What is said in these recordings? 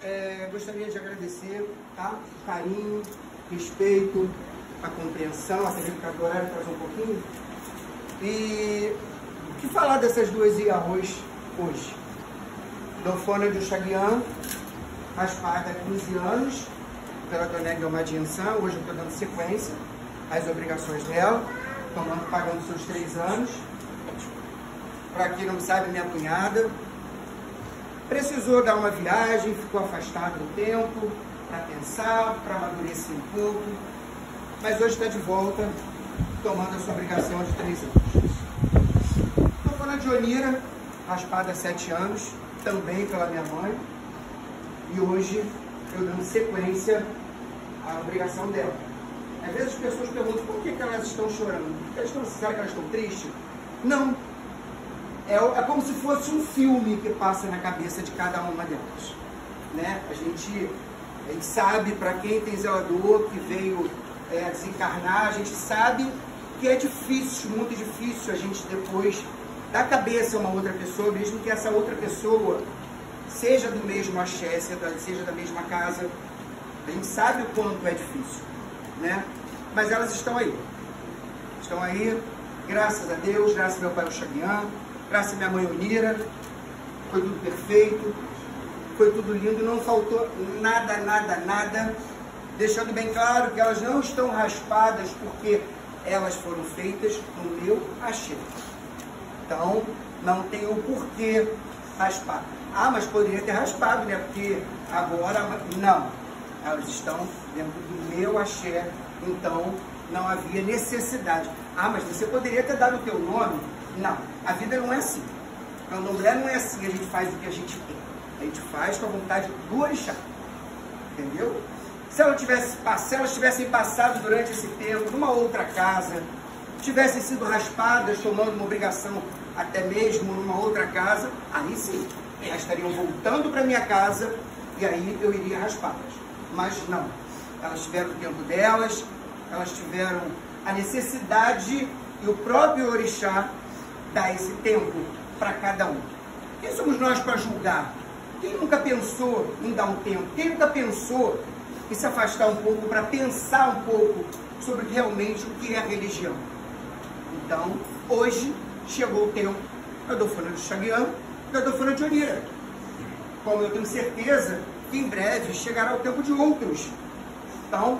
gostaria de agradecer, tá? O carinho, respeito, a compreensão, até mesmo para o horário traz um pouquinho. E o que falar dessas duas Iahôs hoje? Dofona de Oxaguian, raspada há 15 anos, pela Dona Guilmar de Ançã. Hoje eu estou dando sequência às obrigações dela, pagando seus 3 anos. Para quem não sabe, minha cunhada precisou dar uma viagem, ficou afastada um tempo, para pensar, para amadurecer um pouco, mas hoje está de volta, tomando a sua obrigação de 3 anos. Estou falando de Onira, raspada há 7 anos, também pela minha mãe, e hoje eu dando sequência à obrigação dela. Às vezes as pessoas perguntam por que elas estão chorando, será que elas estão tristes? Não. É como se fosse um filme que passa na cabeça de cada uma delas, né? A gente sabe, para quem tem zelador, que veio desencarnar, a gente sabe que é difícil, muito difícil a gente depois dar cabeça a uma outra pessoa, mesmo que essa outra pessoa seja do mesmo axé, seja da mesma casa. A gente sabe o quanto é difícil, né? Mas elas estão aí, graças a Deus, graças ao meu pai Oxaguian, graças à minha mãe Onira. Foi tudo perfeito, foi tudo lindo, não faltou nada, deixando bem claro que elas não estão raspadas porque elas foram feitas no meu axé. Então, não tem o porquê raspar. Ah, mas poderia ter raspado, né? Porque agora, não. Elas estão dentro do meu axé, então não havia necessidade. Ah, mas você poderia ter dado o teu nome? Não, a vida não é assim. A candomblé não é assim, a gente faz o que a gente quer. A gente faz com a vontade do orixá. Entendeu? Se elas tivessem passado durante esse tempo numa outra casa, tivessem sido raspadas, tomando uma obrigação até mesmo numa outra casa, aí sim, elas estariam voltando para minha casa e aí eu iria raspá-las. Mas não, elas tiveram o tempo delas, elas tiveram a necessidade e o próprio orixá dá esse tempo para cada um. Quem somos nós para julgar? Quem nunca pensou em dar um tempo? Quem nunca pensou em se afastar um pouco para pensar um pouco sobre realmente o que é a religião? Então, hoje chegou o tempo da Dofona de Oxaguian e da Dofona de Onira. Como eu tenho certeza que em breve chegará o tempo de outros. Então,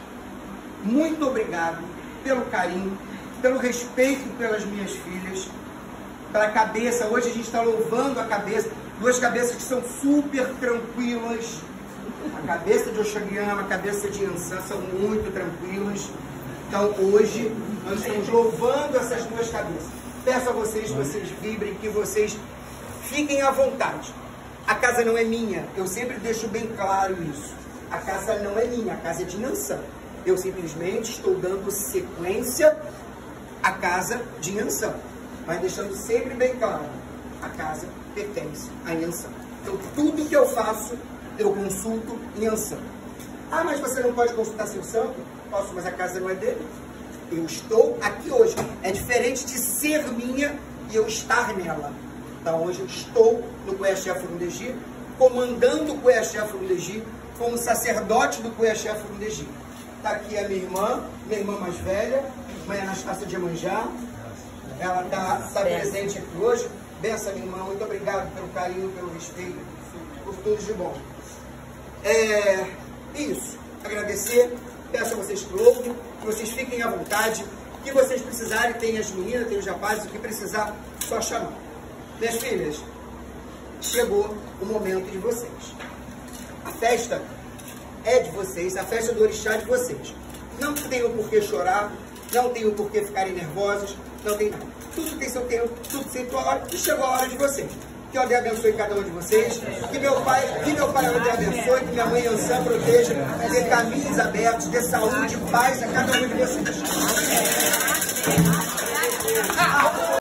muito obrigado pelo carinho, pelo respeito pelas minhas filhas, pela cabeça. Hoje a gente está louvando a cabeça, duas cabeças que são super tranquilas. A cabeça de Oxaguian, a cabeça de Ançã são muito tranquilas. Então hoje nós estamos louvando essas duas cabeças. Peço a vocês que vocês vibrem, que vocês fiquem à vontade. A casa não é minha, eu sempre deixo bem claro isso. A casa não é minha, a casa é de Ançã. Eu simplesmente estou dando sequência à casa de Ançã, mas deixando sempre bem claro, a casa pertence a Ançã. Então tudo que eu faço, eu consulto em Ançã. Ah, mas você não pode consultar seu santo? Posso, mas a casa não é dele. Eu estou aqui hoje. É diferente de ser minha e eu estar nela. Então hoje eu estou no Cuiaxé Furundegi, comandando o Cuiaxé Furundegi, como sacerdote do Cuiaxé Furundegi. Está aqui a minha irmã mais velha, mãe Anastácia de Iemanjá. Ela está presente aqui hoje. Benção, minha irmã, muito obrigado pelo carinho, pelo respeito, por tudo de bom. Isso, agradecer, peço a vocês que ouvem, que vocês fiquem à vontade, que vocês precisarem, tem as meninas, tem os rapazes, o que precisar, só chamar. Minhas filhas, chegou o momento de vocês. A festa é de vocês, a festa do orixá é de vocês. Não tem o porquê chorar, não tem o porquê ficarem nervosos, não tem nada. Tudo tem seu tempo, tudo tem sua hora, e chegou a hora de vocês. Que eu Deus abençoe cada um de vocês, que meu pai Deus abençoe, que minha mãe Ançã proteja, dê caminhos abertos, dê saúde e paz a cada um de vocês.